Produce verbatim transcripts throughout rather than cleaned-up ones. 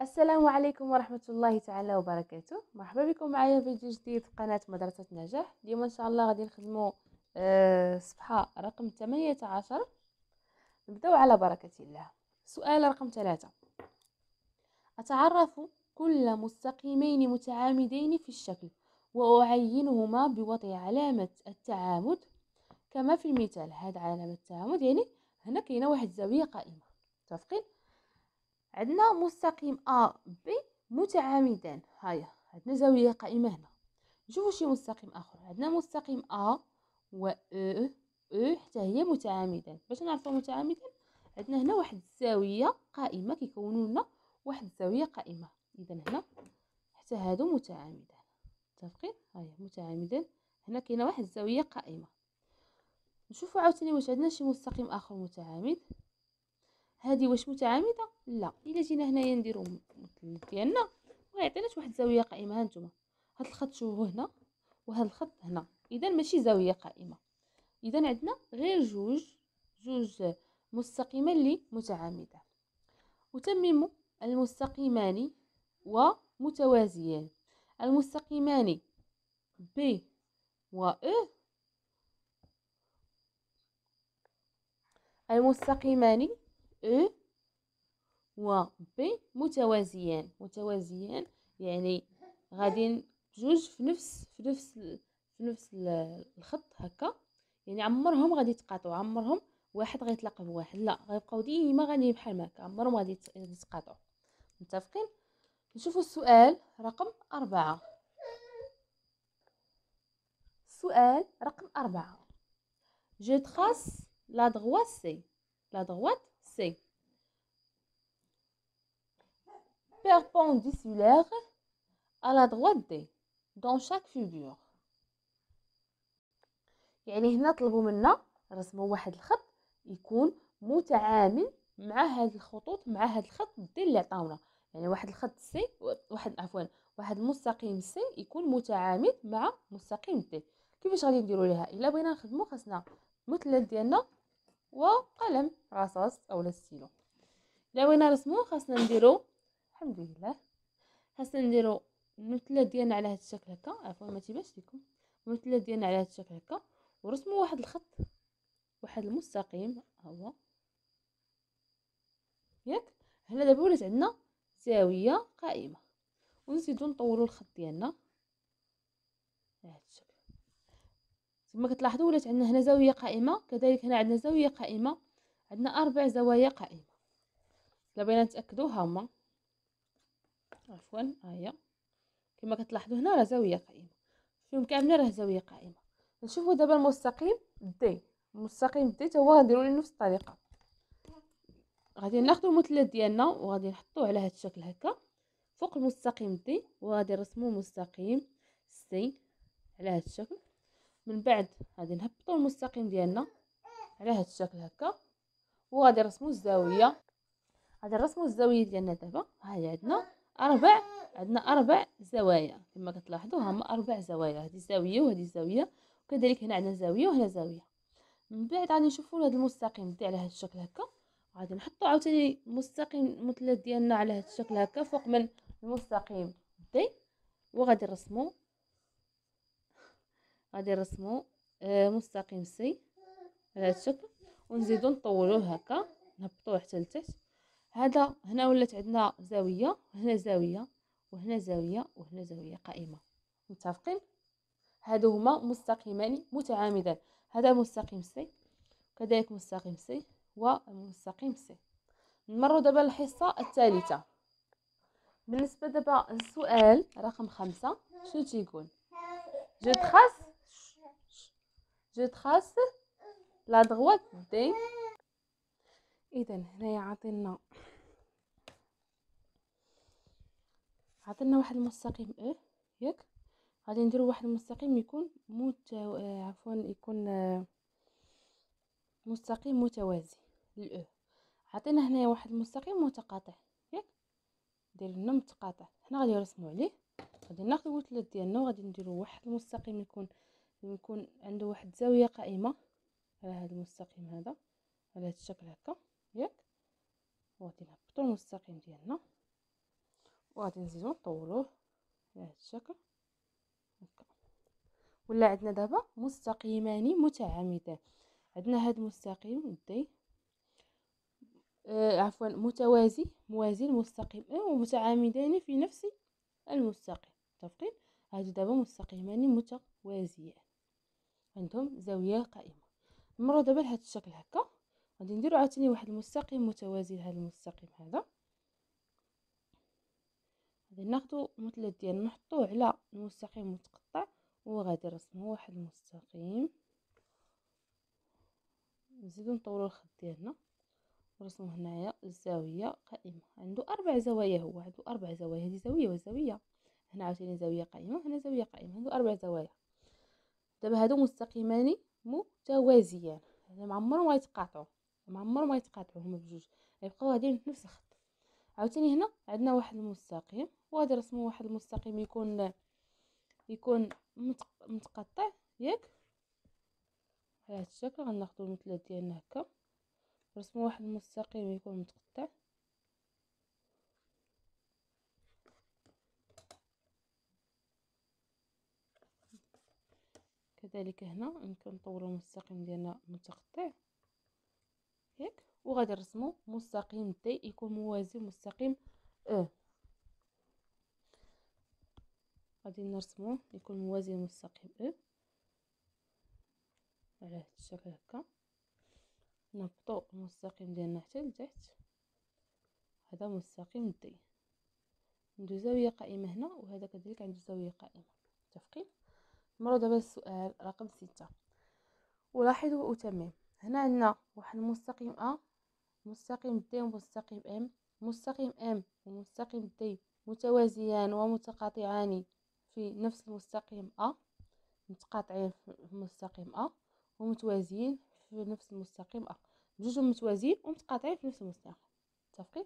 السلام عليكم ورحمة الله تعالى وبركاته. مرحبا بكم معايا في فيديو جديد في قناة مدرسة نجاح. اليوم ان شاء الله غادي نخدموا آه، صفحة رقم ثمانية عشر. نبداو على بركة الله. سؤال رقم ثلاثة: أتعرف كل مستقيمين متعامدين في الشكل وأعينهما بوضع علامة التعامد كما في المثال. هذا علامة التعامد، يعني هنا كاينه واحد زاوية قائمة. متفقين؟ عندنا مستقيم A B متعامدان، هيا عندنا زاوية قائمة هنا. نشوفوا شي مستقيم آخر. عندنا مستقيم A و E E حتى هي متعامدان. باش نعرفوا متعامدان عندنا هنا واحد الزاوية قائمة، كيكونوا لنا واحد الزاوية قائمة. إذا هنا حتى هادو متعامدان. متفقين؟ هيا متعامدان، هنا كاينه واحد الزاوية قائمة. نشوفوا عاوتاني واش عندنا شي مستقيم آخر متعامد. هذه واش متعامده؟ لا. الا جينا هنايا نديرو المثلث ديالنا ويعطينا واحد الزاويه قائمه. ها نتوما هاد الخط شوفوه هنا وهذا الخط هنا، اذا ماشي زاويه قائمه. اذا عندنا غير جوج جوج مستقيمان اللي متعامدان. وتمم المستقيمان ومتوازيان. المستقيمان B و E المستقيمان E و B متوازيان. متوازيان يعني غادي بجوج في نفس في نفس في نفس الخط هكا، يعني عمرهم غادي يتقاطعوا، عمرهم واحد غيتلاقى بواحد، لا غيبقاو ديما غادي بحال هكا، عمرهم غادي يتقاطعوا. متفقين؟ نشوفوا السؤال رقم أربعة. السؤال رقم أربعة: Je trace la droite C. La droite C perpendiculaire à la droite D dans chaque figure. يعني هنا طلبوا منا رسموا واحد الخط يكون متعامد مع هاد الخطوط، مع هاد الخط دي اللي عطاونا. يعني واحد الخط سي، واحد عفوا واحد المستقيم سي يكون متعامد مع مستقيم دي. كيفاش غادي نديروا ليها؟ الا بغينا نخدموا خاصنا المثلث ديالنا وقلم رصاص اولا ستيلو. الا بغينا نرسموا خاصنا نديروا الحمد لله خاصنا نديروا المثلث ديالنا على هذا الشكل هكا. عفوا ما تيبانش لكم. المثلث ديالنا على هذا الشكل هكا، ورسموا واحد الخط، واحد المستقيم ها هو ياك. هنا دابا ولات عندنا زاويه قائمه، ونزيدو نطولوا الخط ديالنا على هذا الشكل. كما كتلاحظوا ولات عندنا هنا زاويه قائمه، كذلك هنا عندنا زاويه قائمه، عندنا اربع زوايا قائمه. الا بغينا نتاكدوا ها هما، عفوا ها هي كما كتلاحظوا هنا راه زاويه قائمه، فيهم كاملين راه زاويه قائمه. نشوفوا دابا المستقيم دي. المستقيم دي تا هو غنديروا له نفس الطريقه. غادي ناخذوا المثلث ديالنا وغادي نحطوه على هذا الشكل هكا فوق المستقيم دي، وغادي نرسموا مستقيم سي على هذا الشكل. من بعد غادي نهبطوا المستقيم ديالنا على هذا الشكل هكا، وغادي نرسموا الزاويه. غادي نرسموا الزاويه ديالنا دابا. ها هي عندنا اربع عندنا اربع زوايا كما كتلاحظوا، هما اربع زوايا، هذه الزاويه وهذه الزاويه، وكذلك هنا عندنا زاويه وهنا زاويه. من بعد غادي نشوفوا هذا المستقيم دي على هذا الشكل هكا، غادي نحطوا عاوتاني المستقيم المثلث ديالنا على هذا الشكل هكا فوق من المستقيم دي، وغادي نرسموا غادي نرسموا آه مستقيم سي على هذا الشكل، ونزيدو نطولوه هكا نهبطوه حتى لتحت. هذا هنا ولات عندنا زاويه، وهنا زاويه، وهنا زاويه، وهنا زاويه قائمه. متفقين؟ هادو هما مستقيمان متعامدان. هذا مستقيم سي، كذلك مستقيم سي ومستقيم سي. نمروا دابا الحصه الثالثه. بالنسبه دابا السؤال رقم خمسة، شنو تيقول؟ جو تراس جو تراس لا droite دي. اذا هنايا عطينا عطينا واحد المستقيم او ياك. غادي نديروا واحد المستقيم يكون مت... عفوا يكون مستقيم متوازي للاو. عطينا هنايا واحد المستقيم متقاطع ياك، دير لنا متقاطع. حنا غادي نرسموا عليه، غادي ناخذ المثلث ديالنا وغادي نديروا واحد المستقيم يكون يكون عنده واحد زاويه قائمه على هذا المستقيم هذا على هذا الشكل هكا ياك. وغادي نهبطوا المستقيم ديالنا وغادي نزيدو نطولوه بهذا الشكل هكا. ولا عندنا دابا مستقيمان متعامدان. عندنا هاد المستقيم دي آه عفوا متوازي موازي المستقيم ا ومتعامدان في نفس المستقيم. متفقين؟ هادو دابا مستقيمان متوازيان عندهم زاويه قائمه. نمروا دابا لهاد الشكل هكا. غادي نديرو عاوتاني واحد المستقيم متوازي لهذا المستقيم هذا. غادي ناخدو المثلث ديالنا نحطوه على المستقيم المتقطع وغادي نرسمو واحد المستقيم. نزيدو نطولو الخط ديالنا ونرسمو هنايا الزاويه قائمه. عنده اربع زوايا، هو عنده اربع زوايا. هذه زاويه وزاويه، هنا عاوتاني زاويه قائمه، هنا زاويه قائمه. عنده اربع زوايا. دابا هادو مستقيمان متوازيان، يعني ما عمرهم غيتقاطعوا، ما عمرهم غيتقاطعوا هما بجوج، غيبقاو غاديين في نفس الخط. عاوتاني هنا عندنا واحد المستقيم وغادي نرسمو واحد المستقيم يكون يكون متقطع ياك على هذا الشكل. غناخدو المثلث ديالنا هكا نرسمو واحد المستقيم يكون متقطع. كذلك هنا يمكن نطولو المستقيم ديالنا متقطع ياك. وغادي نرسمو مستقيم دي يكون موازي لمستقيم ا. غادي نرسموه يكون موازي لمستقيم ا على هذا الشكل هكا. نهبطو المستقيم ديالنا حتى لتحت. هذا مستقيم دي عنده زاويه قائمه هنا، وهذا كذلك عنده زاويه قائمه. متفقين؟ نمروا دابا السؤال رقم ستة. ولاحظوا وأتمم. هنا عندنا واحد المستقيم ا، مستقيم دي ومستقيم ام. مستقيم ام ومستقيم دي متوازيان ومتقاطعان في نفس المستقيم ا، متقاطعين في المستقيم ا ومتوازيين في نفس المستقيم ا. بجوجهم متوازيين ومتقاطعين في نفس المستقيم. متفقين؟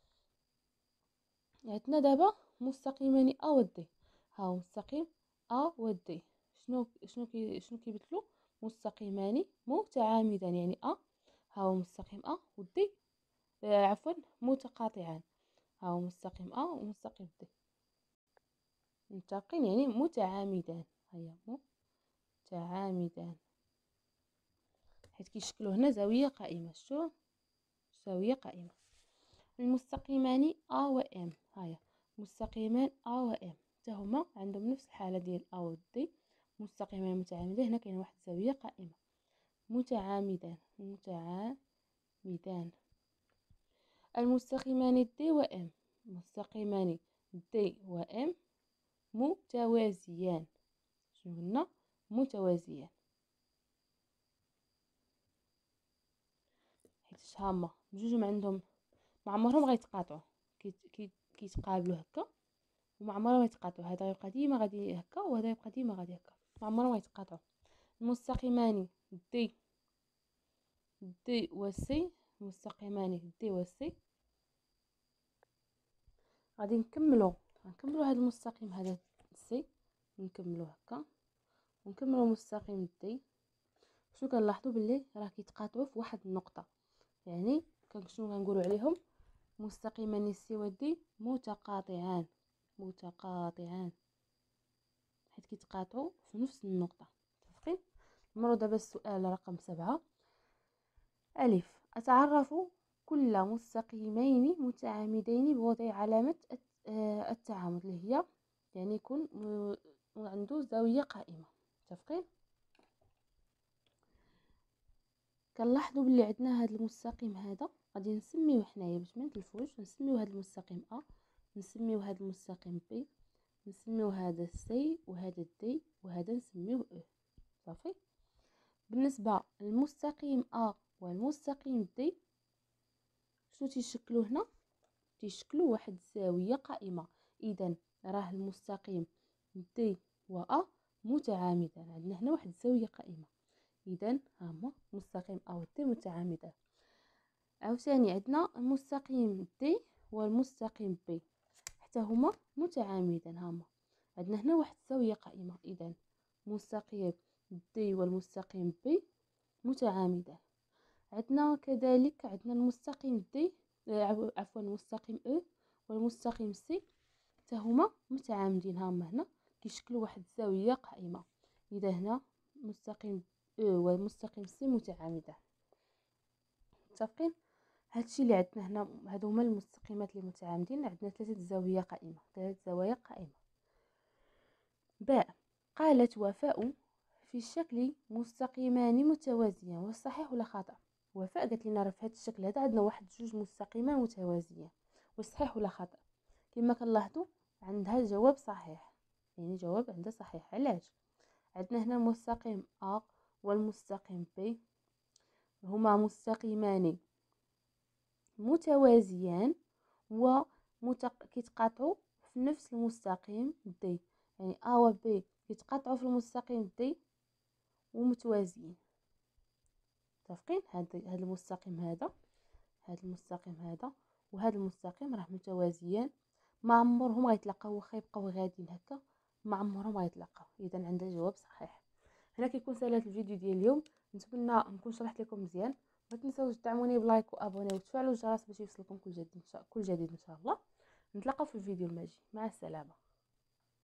عندنا دابا مستقيمان ا و دي. ها هو مستقيم ا و دي. شنو شنو كي شنو كيبدلوا؟ مستقيمان متعامدان، يعني ا ها هو مستقيم ا و دي آه عفوا متقاطعان. ها هو مستقيم ا ومستقيم دي متفقين، يعني متعامدان. هيا متعامدان حيت كيشكلوا هنا زاويه قائمه. شتو زاويه قائمه. المستقيمان ا و ام. هيا مستقيمان ا و ام حتى هما عندهم نفس الحاله ديال ا و دي، مستقيمان متعامدان. هنا كاين واحد الزاويه قائمه. متعامدان متعامدان. المستقيمان دي و ام. مستقيمان دي و ام متوازيان. شنو قلنا؟ متوازيان حيت هما بجوجهم عندهم ما عمرهم غيتقاطعوا، كيتقابلوا هكا وما عمرهم غيتقاطعوا. هذا غيبقى ديما غادي هكا وهذا يبقى ديما غادي هكا، ما عمرهم غيتقاطعوا. المستقيمان دي دي و سي. مستقيمان دي و سي. غادي نكملوا نكملوا هذا المستقيم هذا سي، نكملوا هكا ونكملوا مستقيم دي. شنو كنلاحظوا؟ باللي راه كيتقاطعوا في واحد النقطه، يعني شنو كنقولوا عليهم؟ مستقيمان سي و دي متقاطعان. متقاطعان حيت كيتقاطعوا في نفس النقطه. متفقين؟ نمروا دابا السؤال رقم سبعة. ألف. أتعرف كل مستقيمين متعامدين بوضع علامة التعامد اللي هي يعني يكون عنده زاوية قائمة. متفقين؟ كنلاحظوا بلي عندنا هذا المستقيم هذا غادي نسميوه حنايا باش ما نتلفوش. نسميو هذا المستقيم ا، نسميو هذا المستقيم بي، نسميو هذا سي وهذا دي وهذا نسميوه او. صافي. بالنسبه للمستقيم ا والمستقيم دي شنو تيشكلوا هنا؟ تيشكلوا واحد الزاويه قائمه. اذا راه المستقيم دي و ا متعامدان. عندنا هنا واحد الزاويه قائمه. اذا ها هما مستقيم ا و دي متعامدان. عاوتاني عندنا المستقيم دي والمستقيم بي حتى هما متعامدان. ها هما عندنا هنا واحد الزاويه قائمه. اذا مستقيم دي والمستقيم بي متعامدان. عندنا كذلك عندنا المستقيم دي عفوا المستقيم او والمستقيم سي حتى هما متعامدين. ها هما هنا كيشكلوا واحد الزاويه قائمه. اذا هنا مستقيم او والمستقيم سي متعامدان. متفقين؟ هادشي اللي عندنا هنا، هادو هما المستقيمات اللي متعامدين. عندنا ثلاثه زوايا قائمه، ثلاث زوايا قائمه. باء. قالت وفاء في الشكل مستقيمان متوازيان، واش صحيح ولا خطأ؟ وفاء قالت لنا راه في هذا الشكل هذا عندنا واحد جوج مستقيمان متوازيان، واش صحيح ولا خطأ؟ كما كنلاحظوا عندها الجواب صحيح، يعني جواب عندها صحيح. علاش؟ عندنا هنا المستقيم أ والمستقيم ب هما مستقيمان متوازيان وكيتقاطعوا في نفس المستقيم د، يعني أ و ب كيتقاطعوا في المستقيم د ومتوازيين. متفقين؟ هذا هذا المستقيم هذا هذا المستقيم هذا وهذا المستقيم راه متوازيان، ما عمرهم غيتلاقاو، واخا يبقاو غاديين هكا ما عمرهم غيتلاقاو. اذا عندها الجواب صحيح. هنا كيكون سالا الفيديو ديال اليوم. نتمنى نكون شرحت لكم مزيان. ما تنساوش تدعموني بلايك وابوني وتفعلوا الجرس باش يوصلكم كل جديد كل جديد ان شاء الله. نتلاقاو في الفيديو الماجي. مع السلامه.